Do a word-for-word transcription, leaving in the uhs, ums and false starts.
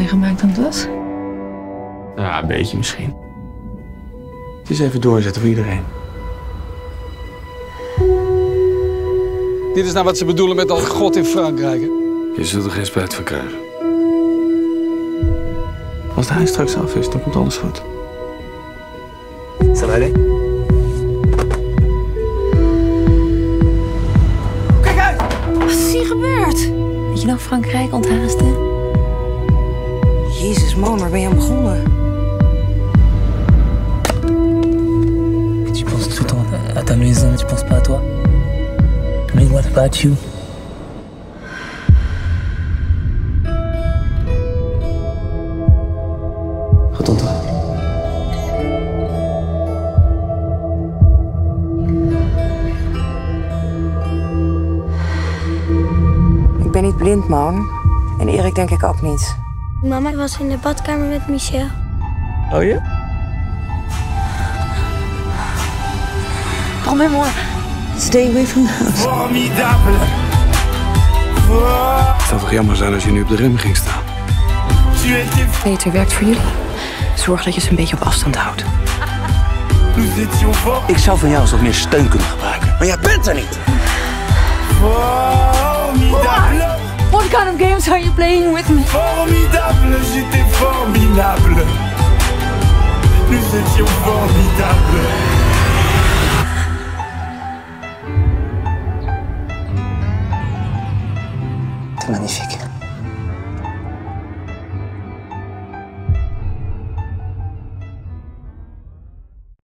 meegemaakt dan dat? Ja, een beetje misschien. Het is even doorzetten voor iedereen. Dit is nou wat ze bedoelen met dat God in Frankrijk, hè? Je zult er geen spijt van krijgen. Als hij straks af is, dan komt alles goed. Ça va aller? Kijk uit! Wat is hier gebeurd? Weet je nog Frankrijk onthaasten? Jezus, man, waar ben je aan begonnen? Tu penses tout le temps à ta maison, tu penses pas à toi? Mais what about you? Gaat onthouden. Ik ben niet blind, man. En Erik denk ik ook niet. Mama was in de badkamer met Michel. Oh ja? Promets-moi. Stay away from the house. Het zou toch jammer zijn als je nu op de rem ging staan. Peter werkt voor jullie. Zorg dat je ze een beetje op afstand houdt. Ik zou van jou eens wat meer steun kunnen gebruiken. Maar jij bent er niet. What kind of games are you playing with me? Formidable, j'étais formidable. Nous étions formidables.